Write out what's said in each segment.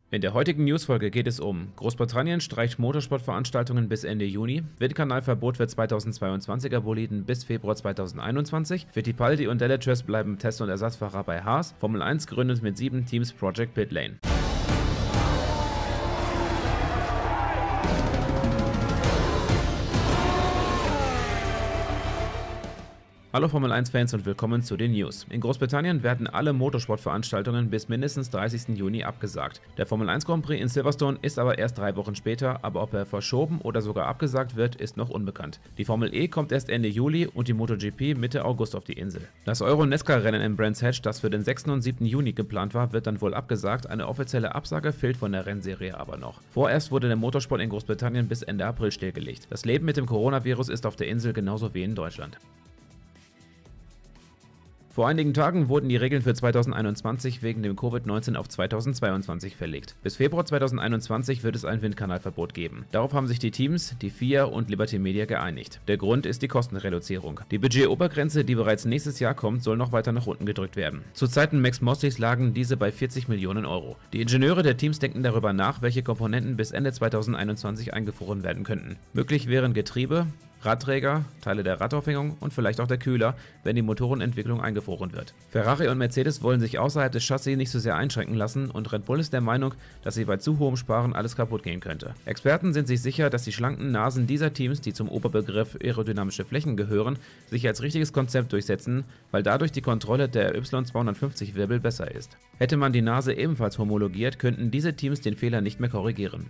In der heutigen Newsfolge geht es um: Großbritannien streicht Motorsportveranstaltungen bis Ende Juni, Windkanalverbot für 2022er Boliden bis Februar 2021, Fittipaldi und Deletraz bleiben Test- und Ersatzfahrer bei Haas, Formel 1 gründet mit 7 Teams Project Pitlane. Hallo Formel 1-Fans und willkommen zu den News. In Großbritannien werden alle Motorsportveranstaltungen bis mindestens 30. Juni abgesagt. Der Formel 1 Grand Prix in Silverstone ist aber erst 3 Wochen später, aber ob er verschoben oder sogar abgesagt wird, ist noch unbekannt. Die Formel E kommt erst Ende Juli und die MotoGP Mitte August auf die Insel. Das Euro-NASCAR-Rennen in Brands Hatch, das für den 6. und 7. Juni geplant war, wird dann wohl abgesagt. Eine offizielle Absage fehlt von der Rennserie aber noch. Vorerst wurde der Motorsport in Großbritannien bis Ende April stillgelegt. Das Leben mit dem Coronavirus ist auf der Insel genauso wie in Deutschland. Vor einigen Tagen wurden die Regeln für 2021 wegen dem Covid-19 auf 2022 verlegt. Bis Februar 2021 wird es ein Windkanalverbot geben. Darauf haben sich die Teams, die FIA und Liberty Media geeinigt. Der Grund ist die Kostenreduzierung. Die Budgetobergrenze, die bereits nächstes Jahr kommt, soll noch weiter nach unten gedrückt werden. Zu Zeiten Max Mosleys lagen diese bei 40 Millionen Euro. Die Ingenieure der Teams denken darüber nach, welche Komponenten bis Ende 2021 eingefroren werden könnten. Möglich wären Getriebe, Radträger, Teile der Radaufhängung und vielleicht auch der Kühler, wenn die Motorenentwicklung eingefroren wird. Ferrari und Mercedes wollen sich außerhalb des Chassis nicht so sehr einschränken lassen und Red Bull ist der Meinung, dass sie bei zu hohem Sparen alles kaputt gehen könnte. Experten sind sich sicher, dass die schlanken Nasen dieser Teams, die zum Oberbegriff aerodynamische Flächen gehören, sich als richtiges Konzept durchsetzen, weil dadurch die Kontrolle der Y250-Wirbel besser ist. Hätte man die Nase ebenfalls homologiert, könnten diese Teams den Fehler nicht mehr korrigieren.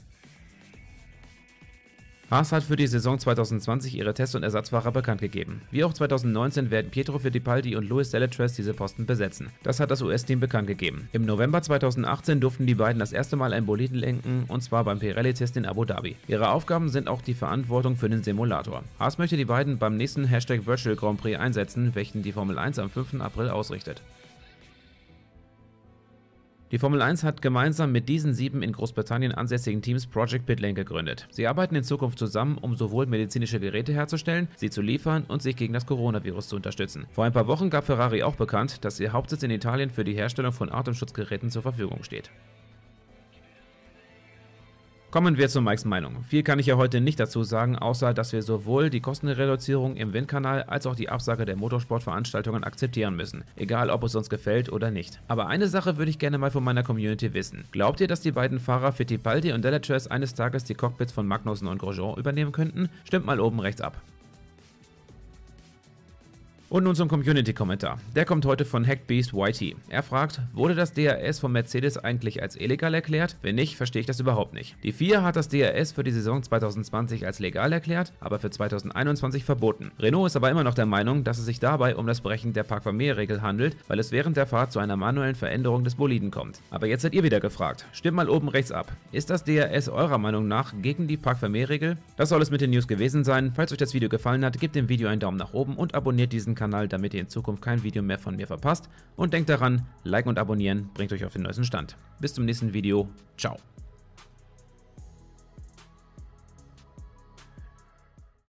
Haas hat für die Saison 2020 ihre Test- und Ersatzfahrer bekannt gegeben. Wie auch 2019 werden Pietro Fittipaldi und Luis Deletraz diese Posten besetzen. Das hat das US-Team bekannt gegeben. Im November 2018 durften die beiden das erste Mal ein Boliden lenken, und zwar beim Pirelli-Test in Abu Dhabi. Ihre Aufgaben sind auch die Verantwortung für den Simulator. Haas möchte die beiden beim nächsten #Virtual Grand Prix einsetzen, welchen die Formel 1 am 5. April ausrichtet. Die Formel 1 hat gemeinsam mit diesen 7 in Großbritannien ansässigen Teams Project Pitlane gegründet. Sie arbeiten in Zukunft zusammen, um sowohl medizinische Geräte herzustellen, sie zu liefern und sich gegen das Coronavirus zu unterstützen. Vor ein paar Wochen gab Ferrari auch bekannt, dass ihr Hauptsitz in Italien für die Herstellung von Atemschutzgeräten zur Verfügung steht. Kommen wir zu Mikes Meinung. Viel kann ich ja heute nicht dazu sagen, außer dass wir sowohl die Kostenreduzierung im Windkanal als auch die Absage der Motorsportveranstaltungen akzeptieren müssen, egal ob es uns gefällt oder nicht. Aber eine Sache würde ich gerne mal von meiner Community wissen. Glaubt ihr, dass die beiden Fahrer Fittipaldi und Deletraz eines Tages die Cockpits von Magnussen und Grosjean übernehmen könnten? Stimmt mal oben rechts ab. Und nun zum Community-Kommentar. Der kommt heute von Hackbeast YT. Er fragt: Wurde das DRS von Mercedes eigentlich als illegal erklärt? Wenn nicht, verstehe ich das überhaupt nicht. Die FIA hat das DRS für die Saison 2020 als legal erklärt, aber für 2021 verboten. Renault ist aber immer noch der Meinung, dass es sich dabei um das Brechen der Parc-Fermé-Regel handelt, weil es während der Fahrt zu einer manuellen Veränderung des Boliden kommt. Aber jetzt seid ihr wieder gefragt. Stimmt mal oben rechts ab. Ist das DRS eurer Meinung nach gegen die Parc-Fermé-Regel? Das soll es mit den News gewesen sein. Falls euch das Video gefallen hat, gebt dem Video einen Daumen nach oben und abonniert diesen Kanal, damit ihr in Zukunft kein Video mehr von mir verpasst. Und denkt daran, liken und abonnieren bringt euch auf den neuesten Stand. Bis zum nächsten Video. Ciao.